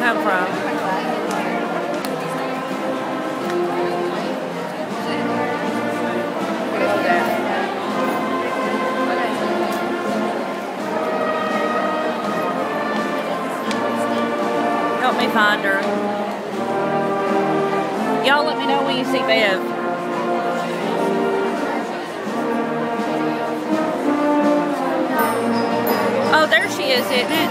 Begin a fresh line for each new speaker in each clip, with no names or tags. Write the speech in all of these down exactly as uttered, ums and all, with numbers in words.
come from? Help me find her. Y'all let me know when you see Bev. Oh, there she is, isn't it?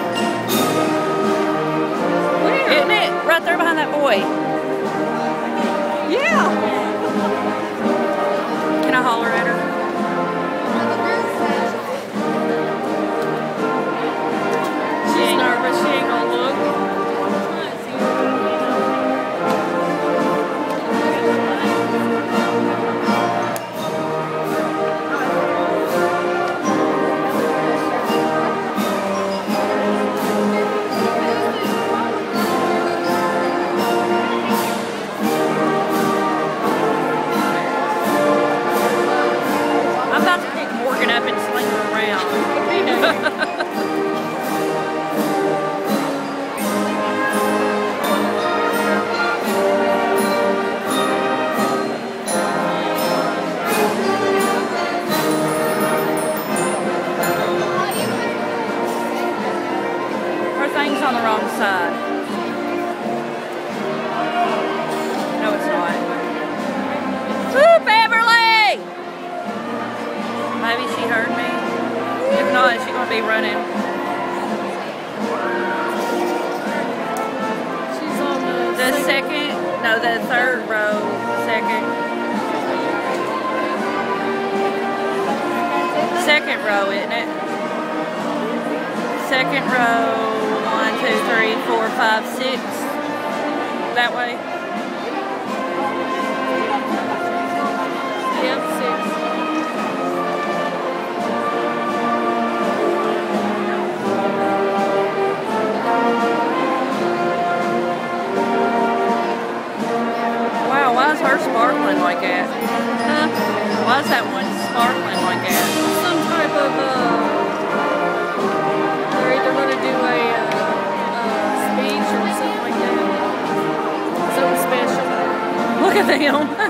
Where? Isn't it? Right there behind that boy.
Yeah.
Can I holler at her?
She's nervous. She ain't gonna look.
Up and sling her around. Her thing's on the wrong side. No, it's not. Woo, Beverly! Maybe she heard me. If not, she's gonna be running.
She's on the,
the second, second, no, the third row, second. Second row, isn't it? Second row, one, two, three, four, five, six. That way.
Yep, six.
Why is her sparkling like that? Huh? Why is that one sparkling like that?
Some type of, uh, they're either going to do a uh, uh, speech or something like that. Something special.
Look at them.